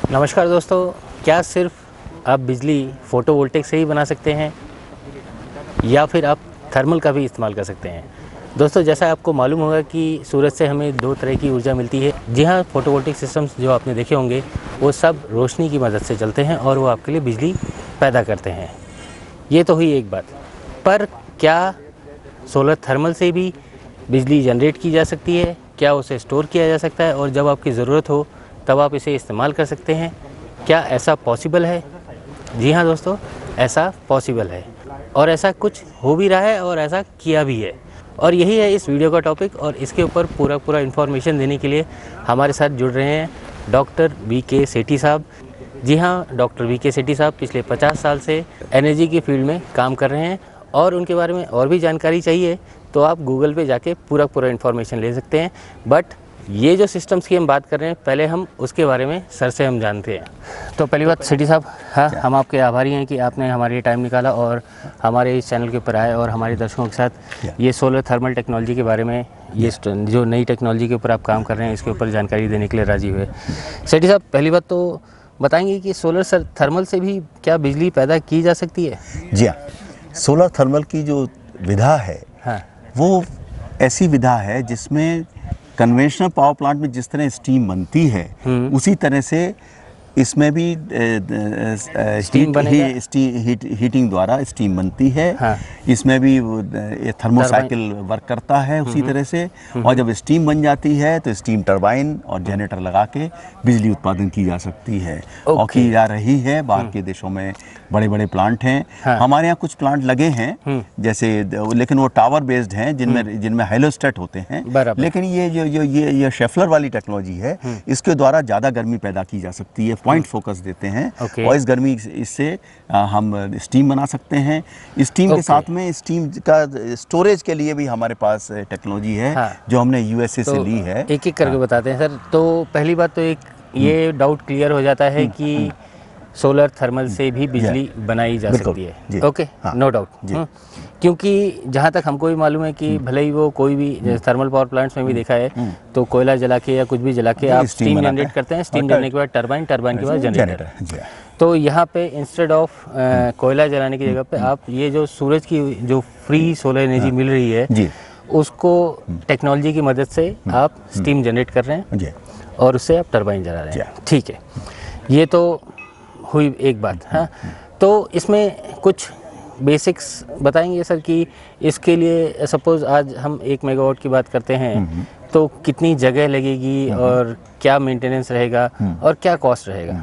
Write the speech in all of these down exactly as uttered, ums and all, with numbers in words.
नमस्कार दोस्तों, क्या सिर्फ आप बिजली फ़ोटोवोल्टिक से ही बना सकते हैं या फिर आप थर्मल का भी इस्तेमाल कर सकते हैं। दोस्तों, जैसा आपको मालूम होगा कि सूरज से हमें दो तरह की ऊर्जा मिलती है। जी हाँ, फ़ोटोवोल्टिक सिस्टम्स जो आपने देखे होंगे वो सब रोशनी की मदद से चलते हैं और वो आपके लिए बिजली पैदा करते हैं। ये तो हुई एक बात, पर क्या सोलर थर्मल से भी बिजली जनरेट की जा सकती है? क्या उसे स्टोर किया जा सकता है और जब आपकी ज़रूरत हो तब आप इसे इस्तेमाल कर सकते हैं? क्या ऐसा पॉसिबल है? जी हाँ दोस्तों, ऐसा पॉसिबल है और ऐसा कुछ हो भी रहा है और ऐसा किया भी है। और यही है इस वीडियो का टॉपिक और इसके ऊपर पूरा पूरा इन्फॉर्मेशन देने के लिए हमारे साथ जुड़ रहे हैं डॉक्टर वी के सेठी साहब। जी हाँ, डॉक्टर वी के सेठी साहब पिछले पचास साल से एनर्जी की फील्ड में काम कर रहे हैं और उनके बारे में और भी जानकारी चाहिए तो आप गूगल पे जाके पूरा पूरा इन्फॉर्मेशन ले सकते हैं। बट ये जो सिस्टम्स की हम बात कर रहे हैं, पहले हम उसके बारे में सर से हम जानते हैं। तो पहली बात सेठी साहब, हाँ, हम आपके आभारी हैं कि आपने हमारे लिए टाइम निकाला और हमारे इस चैनल के ऊपर आए और हमारे दर्शकों के साथ ये सोलर थर्मल टेक्नोलॉजी के बारे में, ये जो नई टेक्नोलॉजी के ऊपर आप काम कर रहे हैं इसके ऊपर जानकारी देने के लिए राजी हुए। सेठी साहब, पहली बात तो बताएंगे कि सोलर थर्मल से भी क्या बिजली पैदा की जा सकती है? जी हाँ, सोलर थर्मल की जो विधा है, हाँ, वो ऐसी विधा है जिसमें कन्वेंशनल पावर प्लांट में जिस तरह स्टीम बनती है उसी तरह से इसमें भी स्टीम ही, स्टी, हीट, हीटिंग द्वारा स्टीम बनती है। हाँ। इसमें भी थर्मोसाइकिल वर्क करता है उसी तरह से, और जब स्टीम बन जाती है तो स्टीम टरबाइन और जनरेटर लगा के बिजली उत्पादन की जा सकती है और की जा रही है। बाहर के देशों में बड़े बड़े प्लांट हैं। हाँ। हमारे यहाँ कुछ प्लांट लगे हैं जैसे, लेकिन वो टावर बेस्ड हैं जिनमें जिनमें हाइलोस्टेट होते हैं। लेकिन ये जो ये ये ये शेफलर वाली टेक्नोलॉजी है, इसके द्वारा ज़्यादा गर्मी पैदा की जा सकती है। पॉइंट फोकस देते हैं और इस गर्मी इससे हम स्टीम बना सकते हैं। स्टीम के साथ में स्टीम का स्टोरेज के लिए भी हमारे पास टेक्नोलॉजी है। हाँ। जो हमने यूएसए से ली है। एक एक करके हाँ। बताते हैं सर। तो पहली बात तो एक ये डाउट क्लियर हो जाता है कि सोलर थर्मल से भी बिजली बनाई जा सकती है। Okay, no doubt. क्योंकि जहाँ तक हमको भी मालूम है कि भले ही वो कोई भी जैसे थर्मल पावर प्लांट्स में भी देखा है तो कोयला जला के या कुछ भी जला के आप स्टीम जनरेट करते हैं। स्टीम जनरेट के बाद टरबाइन, टरबाइन के बाद जनरेटर। तो यहाँ पे इंस्टेड ऑफ कोयला जलाने की जगह पे आप ये जो सूरज की जो फ्री सोलर एनर्जी मिल रही है उसको टेक्नोलॉजी की मदद से आप स्टीम जनरेट कर रहे हैं और उससे आप टरबाइन जला रहे हैं। ठीक है, ये तो हुई एक बात। हाँ, तो इसमें कुछ बेसिक्स बताएंगे सर कि इसके लिए सपोज आज हम एक मेगावाट की बात करते हैं तो कितनी जगह लगेगी और क्या मेंटेनेंस रहेगा और क्या कॉस्ट रहेगा?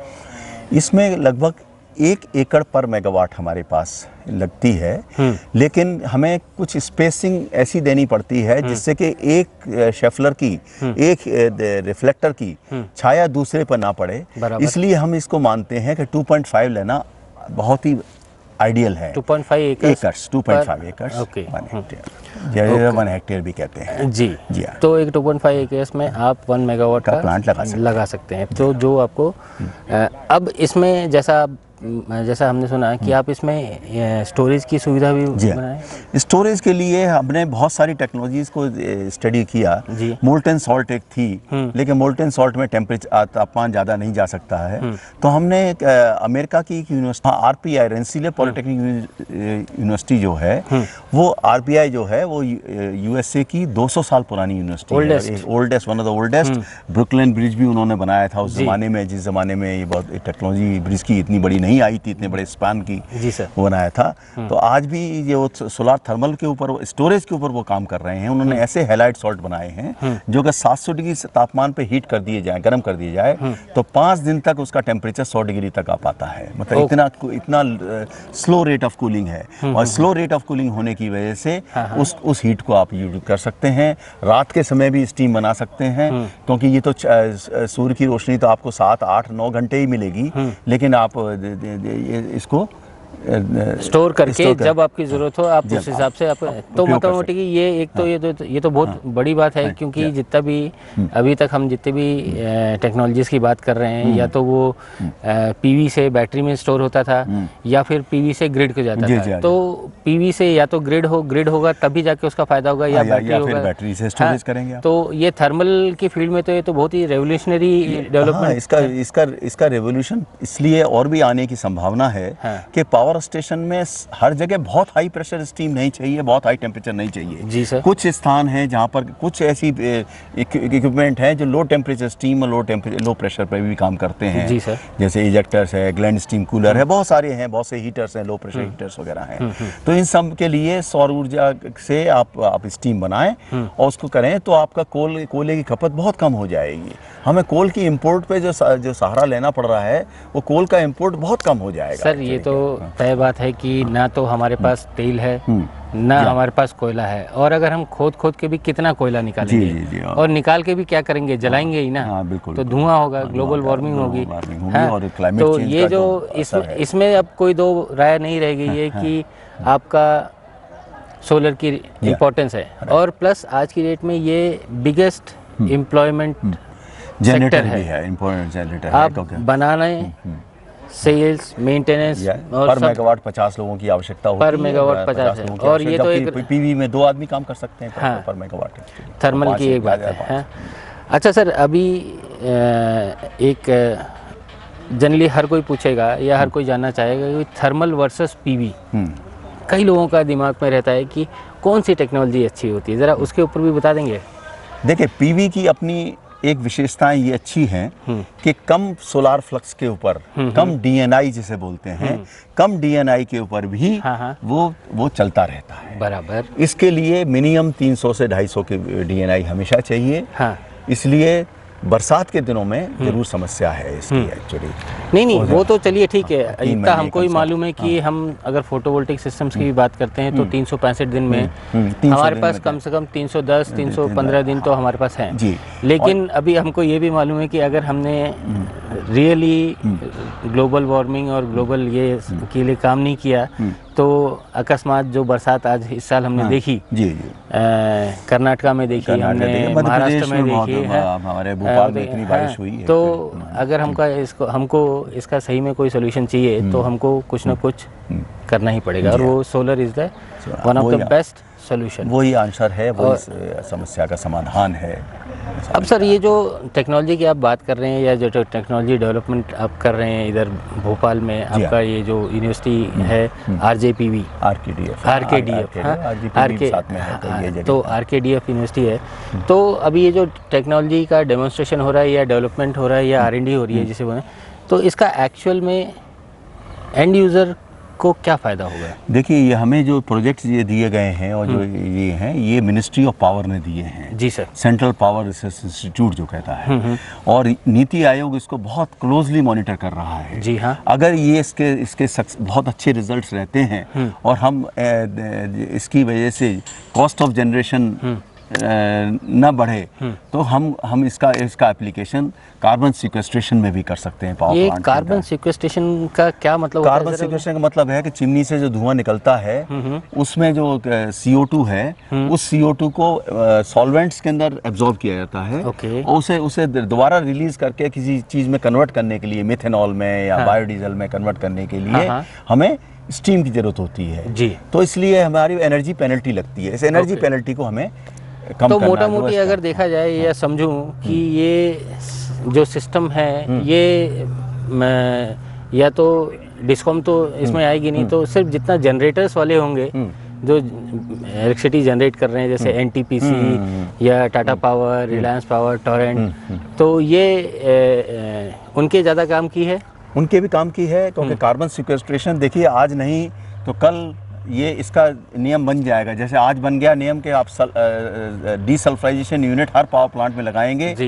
इसमें लगभग एक एकड़ पर मेगावाट हमारे पास लगती है, लेकिन हमें कुछ स्पेसिंग ऐसी देनी पड़ती है जिससे कि एक शेफलर की, एक रिफ्लेक्टर की छाया दूसरे पर ना पड़े। इसलिए हम इसको मानते हैं कि टू पॉइंट फाइव लेना बहुत ही आइडियल है। Two point five acres, two point five acres, okay, one hectare, one hectare भी कहते हैं। जी जी। तो एक टू पॉइंट फाइव एकर्स में आप वन मेगावाट का प्लांट लगा सकते, लगा सकते हैं। तो जो आपको अब इसमें जैसा जैसा हमने सुना कि आप इसमें स्टोरेज की सुविधा भी बनाएं। स्टोरेज के लिए हमने बहुत सारी टेक्नोलॉजीज को स्टडी किया। मोल्टन सॉल्ट एक थी, लेकिन मोल्टन सॉल्ट में टेम्परेचर तापमान ज़्यादा नहीं जा सकता है। तो हमने एक अमेरिका की university RPI Rensselaer polytechnic university जो है वो आरपीआई जो है वो यूएसए की दो सौ साल पुरानी यूनिवर्सिटी है, oldest, one of the oldest. Brooklyn Bridge भी उन्होंने बनाया था उस जमाने में, जिस जमाने में ये बहुत टेक्नोलॉजी ब्रिज की इतनी बड़ी नहीं आई थी, इतने बड़े स्पैन की वो बनाया था। तो आज भी ये वो सोलर थर्मल के ऊपर, स्टोरेज के ऊपर वो काम कर रहे हैं। उन्होंने ऐसे हैलाइड सॉल्ट बनाए हैं जो कि सात सौ डिग्री तापमान पे हीट कर दिए जाए, गर्म कर दिए जाए तो पाँच दिन तक उसका टेम्परेचर सौ डिग्री तक आ पाता है। मतलब इतना इतना स्लो रेट ऑफ कूलिंग है और स्लो रेट ऑफ कूलिंग होने की वजह से उस उस हीट को आप यूज कर सकते हैं। रात के समय भी स्टीम बना सकते हैं क्योंकि ये तो सूर्य की रोशनी तो आपको सात आठ नौ घंटे ही मिलेगी, लेकिन आप इसको स्टोर करके जब आपकी ज़रूरत हो आप उस हिसाब से आप तो मोटा मोटी की ये एक तो ये तो ये तो बहुत बड़ी बात है, क्योंकि जितना भी अभी तक हम जितने भी टेक्नोलॉजीज़ की बात कर रहे हैं, या तो वो पीवी से बैटरी में स्टोर होता था या फिर पीवी से ग्रिड को जाता था। तो पीवी से या तो ग्रिड हो ग्रिड होगा तभी जाके उसका फायदा होगा, या बैटरी होगा, बैटरी से स्टोरेज करेंगे। तो ये थर्मल की फील्ड में तो ये तो बहुत ही रेवोल्यूशनरी डेवलपमेंट। इसका इसका इसका रेवोल्यूशन इसलिए और भी आने की संभावना है कि पावर स्टेशन में हर जगह बहुत हाई प्रेशर स्टीम नहीं चाहिए, बहुत हाई टेम्परेचर नहीं चाहिए। जी सर। कुछ स्थान हैं जहां पर कुछ ऐसी इक्विपमेंट है जो लो टेम्परेचर स्टीम और लो टेम्परेचर लो प्रेशर पर भी काम करते हैं। जी सर। जैसे इजेक्टर्स है, ग्लैंड स्टीम कूलर है, बहुत सारे हैं, बहुत से हीटर्स हैं, लो प्रेशर हीटर्स वगैरह हैं। तो इन सब के लिए सौर ऊर्जा से आप आप स्टीम बनाएं और उसको करें तो आपका कोल कोयले की खपत बहुत कम हो जाएगी। हमें कोल की इंपोर्ट पे जो जो सहारा लेना पड़ रहा है वो कोल का इंपोर्ट बहुत कम हो जाएगा। सर ये तो तय बात है कि ना तो हमारे पास तेल है ना हमारे पास कोयला है, और अगर हम खोद खोद के भी कितना कोयला निकालेंगे जी, जी, जी, और निकाल के भी क्या करेंगे, जलाएंगे ही ना। हाँ, बिल्कुल, तो धुआं होगा, ग्लोबल वार्मिंग होगी। हाँ, और तो ये जो इस, इसमें अब कोई दो राय नहीं रह गई है कि आपका सोलर की इम्पोर्टेंस है, और प्लस आज की डेट में ये बिगेस्ट एम्प्लॉयमेंट जनरेटर भी है, इम्पोर्टेंट जनरेटर आप बनाने, सेल्स, मेंटेनेंस और पर मेगावाट पचास लोगों की आवश्यकता होती है। पर मेगावाट पचास है, और ये तो एक पीवी में दो आदमी काम कर सकते हैं। हाँ, पर मेगावाट थर्मल की एक बात है। अच्छा सर, अभी एक जनरली हर कोई पूछेगा या हर कोई जानना चाहेगा कि थर्मल वर्सेस पीवी, कई लोगों का दिमाग में रहता है कि कौन सी टेक्नोलॉजी अच्छी होती है, ज़रा उसके ऊपर भी बता देंगे। देखिए, पीवी की अपनी एक विशेषताएं ये अच्छी हैं कि कम सोलार फ्लक्स के ऊपर, कम डीएनआई जिसे बोलते हैं, कम डीएनआई के ऊपर भी हाँ हाँ। वो वो चलता रहता है बराबर। इसके लिए मिनिमम तीन सौ से ढाई सौ के डीएनआई हमेशा चाहिए। हाँ। इसलिए बरसात के दिनों में जरूर समस्या है इसकी एक्चुअली। नहीं नहीं वो तो चलिए ठीक है, इतना हमको ही मालूम है कि हम अगर फोटोवोल्टिक सिस्टम्स की भी बात करते हैं तो तीन सौ पैंसठ दिन में हमारे पास कम से कम तीन सौ दस तीन सौ पंद्रह दिन तो हमारे पास हैं जी। लेकिन अभी हमको ये भी मालूम है कि अगर हमने रियली ग्लोबल वार्मिंग और ग्लोबल ये के लिए काम नहीं किया तो अकस्मात जो बरसात आज इस साल हमने हाँ, देखी जी जी कर्नाटका में देखी, हमने महाराष्ट्र में देखी है, हमारे भोपाल में इतनी बारिश हुई है। तो अगर हमका इसको हमको इसका सही में कोई सोल्यूशन चाहिए तो हमको कुछ ना कुछ करना ही पड़ेगा, और वो solar is the one of the best solution. वही आंसर है, वो समस्या का समाधान है। अब सर ये जो टेक्नोलॉजी की आप बात कर रहे हैं या जो टेक्नोलॉजी डेवलपमेंट आप कर रहे हैं इधर भोपाल में, आपका ये जो यूनिवर्सिटी है आरजेपीवी आरकेडीएफ आरकेडीएफ आरके तो आरकेडीएफ यूनिवर्सिटी है, तो अभी ये जो टेक्नोलॉजी का डेमोन्स्ट्रेशन हो रहा है या डेवलपमेंट हो रहा है या आर एन डी हो रही है जिसे बोलें, तो इसका एक्चुअल में एंड यूज़र को क्या फ़ायदा होगा? देखिए, ये हमें जो प्रोजेक्ट्स ये दिए गए हैं और जो ये हैं ये मिनिस्ट्री ऑफ पावर ने दिए हैं जी sir, central power research institute जो कहता है, और नीति आयोग इसको बहुत क्लोजली मॉनिटर कर रहा है जी हाँ। अगर ये इसके इसके बहुत अच्छे रिजल्ट्स रहते हैं और हम इसकी वजह से कॉस्ट ऑफ जनरेशन न बढ़े तो हम हम इसका इसका एप्लीकेशन कार्बन सिक्वेस्ट्रेशन में भी कर सकते हैं। पावर ये प्लांट कार्बन सिक्वेस्ट्रेशन का क्या मतलब? कार्बन सिक्वेस्ट्रेशन का मतलब है कि चिमनी से जो धुआं निकलता है उसमें जो सी ओ टू है उस सी ओ टू को सॉल्वेंट्स के अंदर एब्जॉर्ब किया जाता है और उसे उसे दोबारा रिलीज करके किसी चीज़ में कन्वर्ट करने के लिए, मिथेनॉल में या बायोडीजल में कन्वर्ट करने के लिए हमें स्टीम की जरूरत होती है जी। तो इसलिए हमारी एनर्जी पेनल्टी लगती है। इस एनर्जी पेनल्टी को हमें तो मोटा मोटी अगर देखा जाए या समझूं कि ये जो सिस्टम है ये या तो डिस्कॉम तो इसमें आएगी नहीं, तो सिर्फ जितना जनरेटर्स वाले होंगे जो इलेक्ट्रिसिटी जनरेट कर रहे हैं जैसे एनटीपीसी या Tata power, Reliance power, Torrent, तो ये ए, ए, उनके ज़्यादा काम की है उनके भी काम की है क्योंकि कार्बन सिक्वेस्ट्रेशन देखिए आज नहीं तो कल ये इसका नियम बन जाएगा। जैसे आज बन गया नियम कि आप डीसल्फराइजेशन यूनिट हर पावर प्लांट में लगाएंगे जी।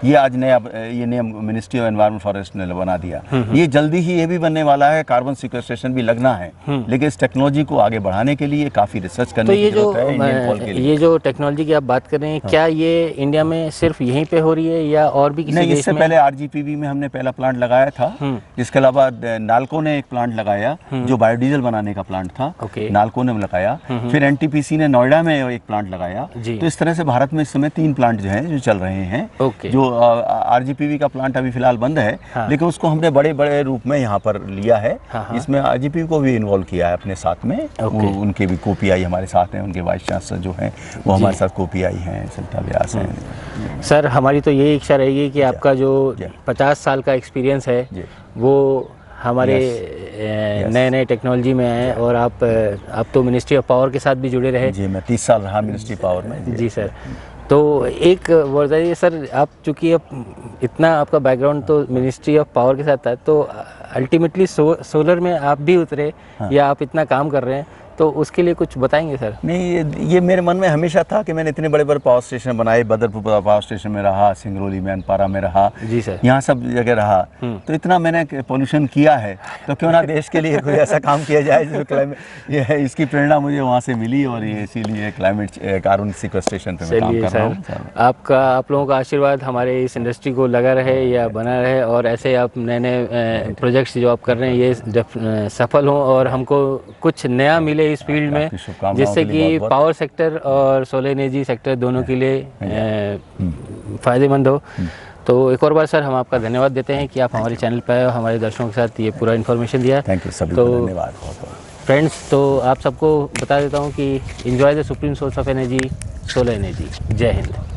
ये आज नया ये नया मिनिस्ट्री ऑफ एनवायरनमेंट फॉरेस्ट ने बना दिया। ये जल्दी ही ये भी बनने वाला है, कार्बन सिक्वेस्ट्रेशन भी लगना है, लेकिन इस टेक्नोलॉजी को आगे बढ़ाने के लिए काफ़ी रिसर्च करने की जरूरत है इंडियन कोल के लिए। ये जो टेक्नोलॉजी की आप बात कर रहे हैं, क्या ये इंडिया में सिर्फ यहीं पे हो रही है या और भी किसी नहीं? देश इससे में? पहले आरजीपीवी में हमने पहला प्लांट लगाया था। इसके अलावा नालको ने एक प्लांट लगाया जो बायोडीजल बनाने का प्लांट था, नालको ने लगाया। फिर एनटीपीसी ने नोएडा में एक प्लांट लगाया। तो इस तरह से भारत में इस समय तीन प्लांट जो हैं जो चल रहे हैं। जो आरजीपीवी का प्लांट अभी फिलहाल बंद है, लेकिन उसको हमने बड़े बड़े रूप में यहाँ पर लिया है। इसमें आरजीपीवी को भी इन्वॉल्व किया है अपने साथ में। उनके भी कोपीआई हमारे साथ हैं, उनके वाइस चांसलर जो हैं वो हमारे साथ कोपीआई हैं, सरिता व्यास हैं। सर हमारी तो यही इच्छा रहेगी कि आपका जो पचास साल का एक्सपीरियंस है वो हमारे नए नए टेक्नोलॉजी में है, और आप आप तो मिनिस्ट्री ऑफ पावर के साथ भी जुड़े रहे। जी, मैं तीस साल रहा मिनिस्ट्री पावर में। जी सर, तो एक बताइए सर, आप चूँकि अब इतना आपका बैकग्राउंड तो मिनिस्ट्री ऑफ पावर के साथ था, तो अल्टीमेटली सो, सोलर में आप भी उतरे। हाँ। या आप इतना काम कर रहे हैं, तो उसके लिए कुछ बताएंगे सर? नहीं, ये, ये मेरे मन में हमेशा था कि मैंने इतने बड़े बड़े पावर स्टेशन बनाए, बदरपुर पावर स्टेशन में रहा, सिंगरौली में, अनपारा में रहा। जी सर, यहाँ सब जगह रहा। तो इतना मैंने पोल्यूशन किया है, तो क्यों ना देश के लिए कोई ऐसा काम किया जाए जो क्लाइमेट, ये है इसकी प्रेरणा मुझे वहाँ से मिली, और ये इसीलिए क्लाइमेट कार्बन सिक्वेस्ट्रेशन पे मैं काम कर रहा हूँ। आपका आप लोगों का आशीर्वाद हमारे इस इंडस्ट्री को लगा रहे या बना रहे, और ऐसे आप नए नए प्रोजेक्ट्स जो आप कर रहे हैं ये सफल हों और हमको कुछ नया मिले इस फील्ड में, जिससे कि पावर सेक्टर और सोलर एनर्जी सेक्टर दोनों के लिए फ़ायदेमंद हो। तो एक और बार सर हम आपका धन्यवाद देते हैं कि आप हमारे चैनल पर आए और हमारे दर्शकों के साथ ये पूरा इन्फॉर्मेशन दिया। थैंक यू, सभी तो को धन्यवाद फ्रेंड्स, तो आप सबको बता देता हूँ कि enjoy the supreme source of energy, solar energy. जय हिंद।